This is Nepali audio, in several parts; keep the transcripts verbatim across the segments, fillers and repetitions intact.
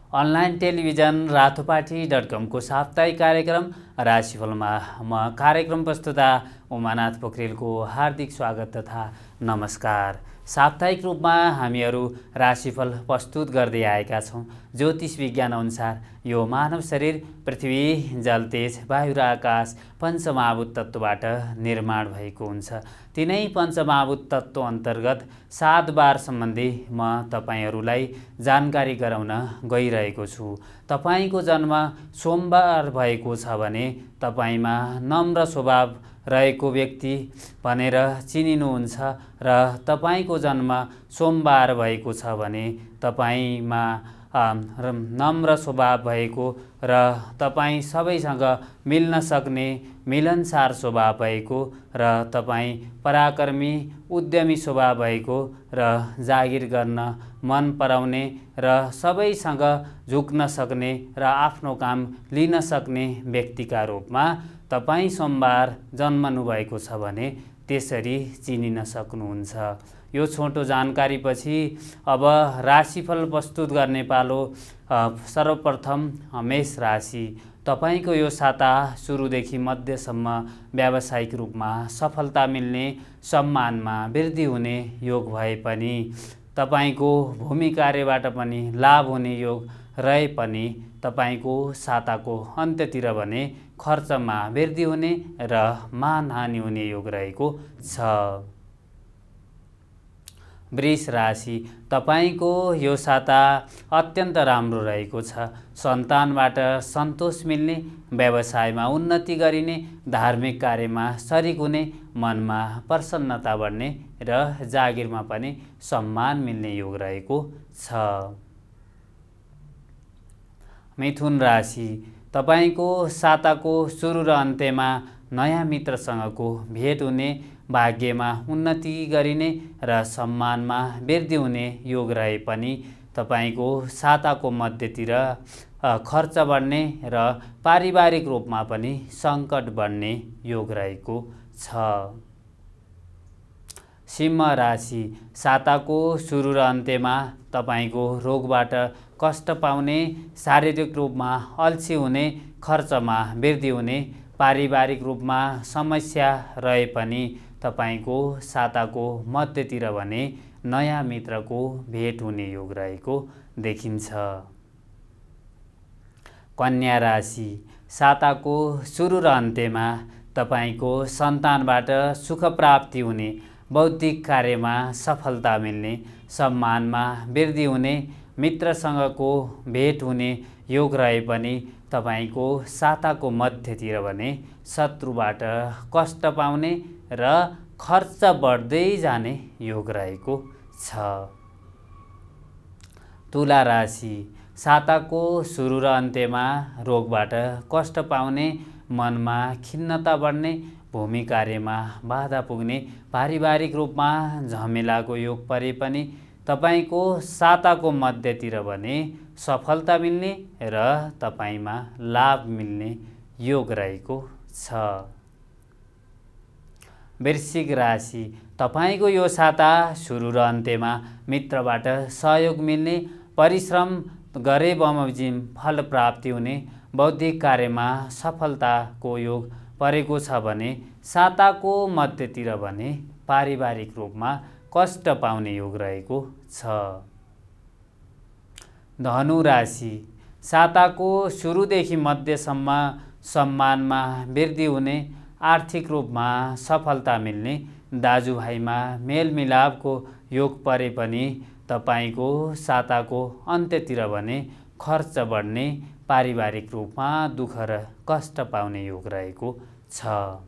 Online television Ratopati dot com को साप्ताहिक कार्यक्रम राशिफलमा म कार्यक्रम प्रस्तुता उमानाथ पोखरेलको हार्दिक स्वागत तथा नमस्कार। साप्ताहिक रूपमा हामीहरू राशिफल प्रस्तुत गर्दै आएका छौँ। ज्योतिष विज्ञान अनुसार यो मानव शरीर पृथ्वी, जल, तेज, वायु र आकाश पञ्चमहाभूत तत्त्वबाट निर्माण भएको हुन्छ। तिनै पञ्चमहाभूत तत्त्व अन्तर्गत सात बार सम्बन्धी म तपाईहरूलाई जानकारी गराउन गइरहेको छु। तपाईँको जन्म सोमबार भएको छ भने तपाईँमा नम्र स्वभाव रहेको व्यक्ति भनेर चिनिनुहुन्छ र तपाईँको जन्म सोमबार भएको छ भने तपाईँमा नम्र स्वभाव भएको र तपाईँ सबैसँग मिल्न सक्ने मिलनसार स्वभाव भएको र तपाईँ पराक्रमी उद्यमी स्वभाव भएको र जागिर गर्न मन पराउने र सबैसँग झुक्न सक्ने र आफ्नो काम लिन सक्ने व्यक्तिका रूपमा तपाईँ सोमबार जन्मनु भएको छ भने त्यसरी चिनिन सक्नुहुन्छ। यो छोटो जानकारीपछि अब राशिफल प्रस्तुत गर्ने पालो। सर्वप्रथम मेष राशि। तपाईको यो साता सुरुदेखि मध्यसम्म व्यावसायिक रूपमा सफलता मिल्ने, सम्मानमा वृद्धि हुने योग भए पनि तपाईको भूमि कार्यबाट पनि लाभ हुने योग रहे पनि तपाईको साताको अन्त्यतिर भने खर्चमा वृद्धि हुने र मानहानि हुने योग रहेको छ। वृष राशि। तपाईको यो साता अत्यन्त राम्रो रहेको छ। सन्तानबाट सन्तोष मिल्ने, व्यवसायमा उन्नति गरिने, धार्मिक कार्यमा शरीक हुने, मनमा प्रसन्नता बढ्ने र जागिरमा पनि सम्मान मिल्ने योग रहेको छ। मिथुन राशि। तपाईको साताको सुरु र अन्त्यमा नयाँ मित्रसँगको भेट हुने, भाग्यमा उन्नति गरिने र सम्मानमा वृद्धि हुने योग रहे पनि तपाईको साताको मध्यतिर खर्च बढ्ने र पारिवारिक रूपमा पनि सङ्कट बढ्ने योग रहेको छ। सिंह राशि। साताको सुरु र अन्त्यमा तपाईको रोगबाट कष्ट पाउने, शारीरिक रूपमा अल्छी हुने, खर्चमा वृद्धि हुने, पारिवारिक रूपमा समस्या रहे पनि तपाईको साताको मध्यतिर भने नयाँ मित्रको भेट हुने योग रहेको देखिन्छ। कन्या राशि। साताको सुरु र अन्त्यमा तपाईको सन्तानबाट सुख प्राप्ति हुने, बौद्धिक कार्यमा सफलता मिल्ने, सम्मानमा वृद्धि हुने, मित्रसँगको भेट हुने योग रहे पनि तपाईको साताको मध्यतिर भने शत्रुबाट कष्ट पाउने र खर्च बढ्दै जाने योग रहेको छ। तुला राशि। साताको सुरु र अन्त्यमा रोगबाट कष्ट पाउने, मनमा खिन्नता बढ्ने, भूमि कार्यमा बाधा पुग्ने, पारिवारिक रूपमा झमेलाको योग परे पनि तपाईको साताको मध्यतिर भने सफलता मिल्ने र तपाईमा लाभ मिल्ने योग रहेको छ। वृश्चिक राशि। तपाईको यो साता सुरु र अन्त्यमा मित्रबाट सहयोग मिल्ने, परिश्रम गरे बमोजिम फल प्राप्ति हुने, बौद्धिक कार्यमा सफलताको योग परेको छ भने साताको मध्यतिर भने पारिवारिक रूपमा कष्ट पाउने योग रहेको छ। धनु राशि। साताको सुरुदेखि मध्यसम्म सम्मानमा वृद्धि हुने, आर्थिक रूपमा सफलता मिल्ने, दाजुभाइमा मेलमिलापको योग परे पनि तपाईको साताको अन्त्यतिर भने खर्च बढ्ने, पारिवारिक रूपमा दुःख र कष्ट पाउने योग रहेको छ।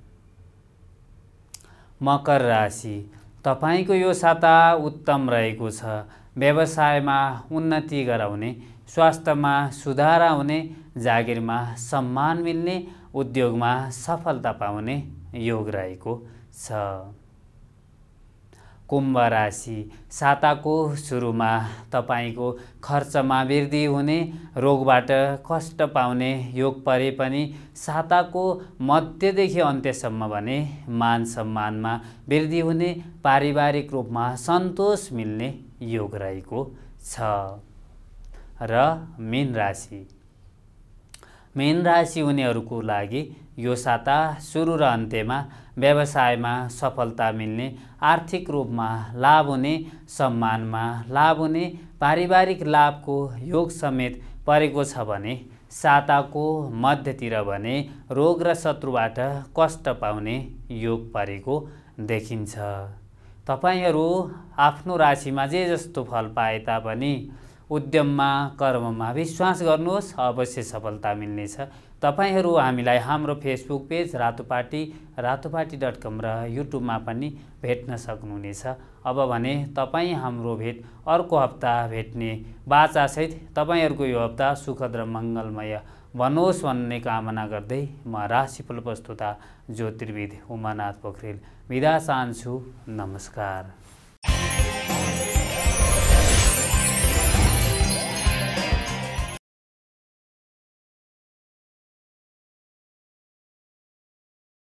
मकर राशि। तपाईको यो साता उत्तम रहेको छ। व्यवसायमा उन्नति गराउने, स्वास्थ्यमा सुधार आउने, जागिरमा सम्मान मिल्ने, उद्योगमा सफलता पाउने योग रहेको छ। कुम्भ राशि। साताको सुरुमा तपाईको खर्चमा वृद्धि हुने, रोगबाट कष्ट पाउने योग परे पनि साताको मध्यदेखि अन्त्यसम्म भने मान सम्मानमा वृद्धि हुने, पारिवारिक रूपमा सन्तोष मिल्ने योग रहेको छ। र मीन राशि। मीन राशि हुनेहरूको लागि यो साता सुरु र अन्त्यमा व्यवसायमा सफलता मिल्ने, आर्थिक रूपमा लाभ हुने, सम्मानमा लाभ हुने, पारिवारिक लाभको योग समेत परेको छ भने साताको मध्यतिर भने रोग र शत्रुबाट कष्ट पाउने योग परेको देखिन्छ। तपाईहरू आफ्नो राशिमा जे जस्तो फल पाए तापनि उद्यममा कर्ममा विश्वास गर्नुहोस्, अवश्य सफलता मिल्नेछ। तपाईहरू हामीलाई हाम्रो Facebook page Ratopati Ratopati dot com र युट्युबमा पनि भेट्न सक्नुहुनेछ। अब भने तपाईँ हाम्रो भेट अर्को हप्ता भेट्ने बाचासहित तपाईँहरूको यो हप्ता सुखद र मङ्गलमय बनोस् भन्ने कामना गर्दै म राशिफल प्रस्तुता ज्योतिर्विद उमानाथ पोखरेल बिदा चाहन्छु। नमस्कार।